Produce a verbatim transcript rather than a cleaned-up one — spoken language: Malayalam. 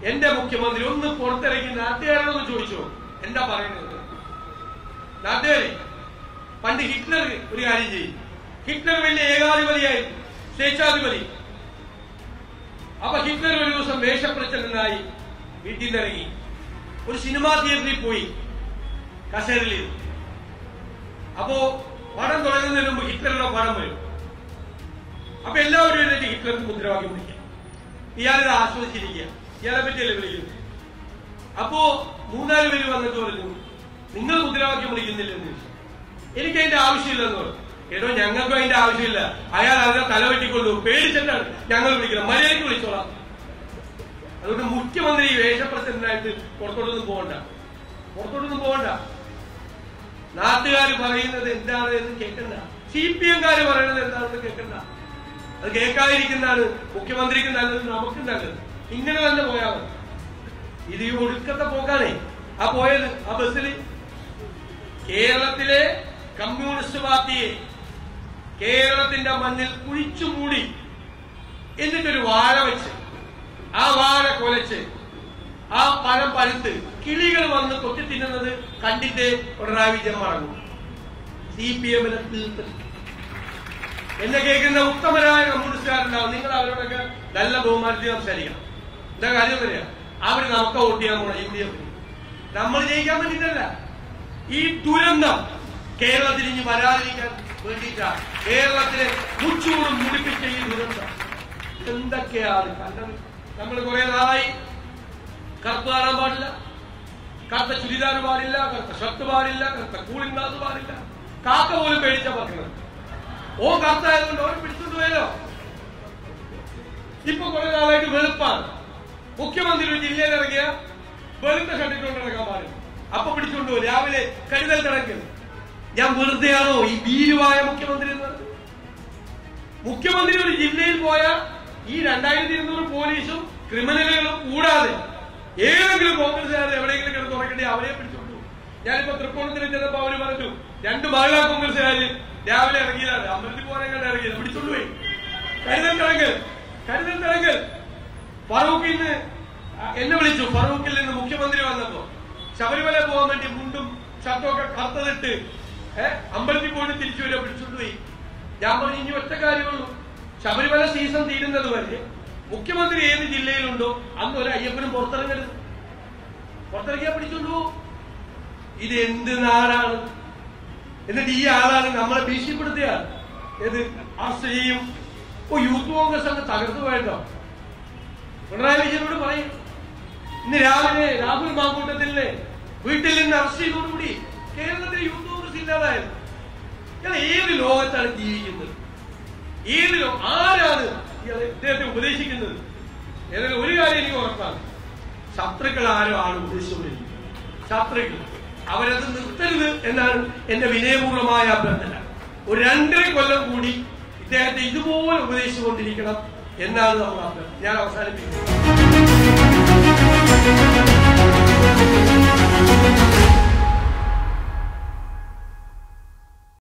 എന്റെ മുഖ്യമന്ത്രി ഒന്ന് പുറത്തിറങ്ങി നാട്ടുകാരോടൊന്ന് ചോദിച്ചോ എന്താ പറയുന്നത്. നാട്ടുകാരെ പണ്ട് ഹിറ്റ്ലർ ഒരു കാര്യം ചെയ്യും. ഹിറ്റ്ലർ വലിയ ഏകാധിപതിയായിരുന്നു, സ്വേച്ഛാധിപതി. അപ്പൊ ഹിറ്റ്ലർ ഒരു ദിവസം വേഷപ്രച്ഛന്നനായി വീട്ടിൽ നിന്ന് ഇറങ്ങി ഒരു സിനിമാ തിയേറ്ററിൽ പോയി കസേരയിൽ. അപ്പോ പടം തുടങ്ങുന്നതിന് മുമ്പ് ഹിറ്റ്ലറുടെ പടം വരും. അപ്പൊ എല്ലാവരും എഴുന്നേറ്റ് ഹിറ്റ്ലർക്ക് മുദ്രാവാക്യം വിളിക്കാം. ഇയാളിത് ആസ്വദിച്ചിരിക്കുക, ഇയാളെ പറ്റിയല്ലേ വിളിക്കുന്നു. അപ്പോ മൂന്നാല് പേര് വന്നിട്ട് പറഞ്ഞു നിങ്ങൾ മുദ്രാവാക്യം വിളിക്കുന്നില്ലെന്ന് ചോദിച്ചു. എനിക്ക് അതിന്റെ ആവശ്യമില്ലെന്ന് പറഞ്ഞു. കേട്ടോ ഞങ്ങൾക്കും അതിന്റെ ആവശ്യമില്ല, അയാൾ അതിനെ തലവെട്ടിക്കൊള്ളു, പേടിച്ചിട്ടാണ് ഞങ്ങൾ വിളിക്കുന്നത്, മര്യാദയ്ക്ക് വിളിച്ചോളാം. അതുകൊണ്ട് മുഖ്യമന്ത്രി വേഷപ്രച്ഛന്നനായിട്ട് പുറത്തോട്ടൊന്നും പോകണ്ട, പുറത്തോട്ടൊന്നും പോകണ്ട. നാട്ടുകാർ പറയുന്നത് എന്താണ് എന്ന് കേൾക്കണ്ട, സി പി എംകാര് പറയുന്നത് എന്താണെന്ന് കേൾക്കണ്ട. അത് കേൾക്കാതിരിക്കുന്നതാണ് മുഖ്യമന്ത്രിക്ക് നല്ലത്, നമുക്ക് നല്ലത്. ഇങ്ങനെ തന്നെ പോയാൽ മതി. ഇത് ഈ ഒടുക്കത്തെ പോക്കാണേ. ആ പോയത് ആ ബസ്സിൽ കേരളത്തിലെ കമ്മ്യൂണിസ്റ്റ് പാർട്ടിയെ കേരളത്തിന്റെ മണ്ണിൽ കുഴിച്ചു മൂടി, എന്നിട്ടൊരു വാഴ വെച്ച് ആ വാഴ കൊലച്ച് ആ പഴം പഴുത്ത് കിളികൾ വന്ന് കൊത്തി തിന്നുന്നത് കണ്ടിട്ട് പിണറായി വിജയൻ മടങ്ങും. സി പി എമ്മിനെ തീർത്ത് എന്നെ കേൾക്കുന്ന ഉത്തമരായ കമ്മ്യൂണിസ്റ്റുകാരുണ്ടാവും. നിങ്ങൾ അവരോടൊക്കെ നല്ല ബഹുമാനത്തിൽ സംസാരിക്കണം. എന്താ കാര്യം പറയാ, അവര് നമുക്ക് വോട്ട് ചെയ്യാൻ പോണം യു ഡി എഫിന്. നമ്മൾ ജയിക്കാൻ വേണ്ടിയിട്ടല്ല, ഈ ദുരന്തം കേരളത്തിൽ ഇനി വരാതിരിക്കാൻ വേണ്ടിയിട്ടാണ്. കേരളത്തിലെ മുച്ചൂടും മുടിപ്പിച്ച ഈ ദുരന്തം എന്തൊക്കെയാണ് കണ്ടത്. നമ്മൾ കുറെ നാളായി കറുപ്പ് കാണാൻ പാടില്ല, കറുത്ത ചുരിദാർ പാടില്ല, കറുത്ത ഷർട്ട് പാടില്ല, കറുത്ത കൂളിംഗ് ഗ്ലാസ് പാടില്ല. കാക്ക പോലും പേടിച്ചാ പറയുന്നത്. ഓ കറുത്തായതുകൊണ്ട് ഓരോ പിടിച്ചോണ്ട് പോയാലോ. ഇപ്പൊ കുറെ നാളായിട്ട് വെളുപ്പാണ്. മുഖ്യമന്ത്രി ഒരു ജില്ലയിൽ ഇറങ്ങിയ വെളുത്ത ഷർട്ടിട്ടുകൊണ്ട് ഇറങ്ങാൻ പാടില്ല, അപ്പൊ പിടിച്ചോണ്ട് പോകും. രാവിലെ കരുതൽ കിടക്കൽ. ഞാൻ വെറുതെയാണോ ഈ ഭീരുവായ മുഖ്യമന്ത്രി എന്ന് പറഞ്ഞത്? മുഖ്യമന്ത്രി ഒരു ജില്ലയിൽ പോയാൽ ഈ രണ്ടായിരത്തി ഇരുന്നൂറ് പോലീസും ക്രിമിനലുകളും കൂടാതെ ഏതെങ്കിലും കോൺഗ്രസ്സുകാരെ എവിടെയെങ്കിലും കിടന്ന് തുറക്കേണ്ടി അവരെ പിടിച്ചോണ്ടു. ഞാനിപ്പോ തൃക്കോണത്തിൽ ചെന്നപ്പോ അവര് പറഞ്ഞു രണ്ട് മഹിളാ കോൺഗ്രസ്സുകാര് രാവിലെ ഇറങ്ങിയതാണ്, അമൃതി പോകാൻ കണ്ട് ഇറങ്ങിയത്, പിടിച്ചോണ്ടുപോയി. കരുതൽ കിടങ്ങ് കരുതൽ കിടങ്ങ് ഫറൂഖിൽ നിന്ന് എന്നെ വിളിച്ചു. ഫറൂഖിൽ നിന്ന് മുഖ്യമന്ത്രി വന്നപ്പോ ശബരിമല പോകാൻ വേണ്ടി മുണ്ടും ഷർട്ടും ഒക്കെ കറുത്തതിട്ട് ഏഹ് അമ്പലത്തിൽ പോയിട്ട് തിരിച്ചു വരെ പിടിച്ചോണ്ടുപോയി. ഞാൻ പറഞ്ഞു ഇനി ഒറ്റ കാര്യമുള്ളൂ, ശബരിമല സീസൺ തീരുന്നത് വരെ മുഖ്യമന്ത്രി ഏത് ജില്ലയിലുണ്ടോ അന്ന് ഒരു അയ്യപ്പനും പുറത്തിറങ്ങരുത്. പുറത്തിറങ്ങിയാൽ പിടിച്ചോണ്ടു. ഇത് എന്ത് നാടാണ്? എന്നിട്ട് ഈ ആളാണ് നമ്മളെ ഭീഷണിപ്പെടുത്തിയ ഏത് അറസ്റ്റ് ചെയ്യും. ഓ യൂത്ത് കോൺഗ്രസ് അങ്ങ് തകർത്തു പോയല്ലോ. പിണറായി വിജയനോട് പറയും, ഇന്ന് രാവിലെ രാഹുൽ മാങ്കൂട്ടത്തിലെ വീട്ടിൽ നിന്ന് അറസ്റ്റ് ചെയ്തോടുകൂടി കേരളത്തിലെ യൂത്ത് കോൺഗ്രസ് ഇല്ലാതായത്. ഏത് ലോകത്താണ് ജീവിക്കുന്നത്? ഏത് ആരാണ് ഇദ്ദേഹത്തെ ഉപദേശിക്കുന്നത്? ഏതായാലും ഒരു കാര്യം എനിക്ക് ഉറപ്പാണ്, ശത്രുക്കൾ ആരോ ആണ് ഉപദേശിച്ചുകൊണ്ടിരിക്കുന്നത്. ശത്രുക്കൾ അവരത് നിർത്തരുത് എന്നാണ് എന്റെ വിനയപൂർവമായ അഭ്യർത്ഥന. ഒരു രണ്ടര കൊല്ലം കൂടി ഇദ്ദേഹത്തെ ഇതുപോലെ ഉപദേശിച്ചുകൊണ്ടിരിക്കണം എന്നാണ് നമ്മൾ അഭ്യർത്ഥന. ഞാൻ അവസാനിപ്പിക്കുന്നത്.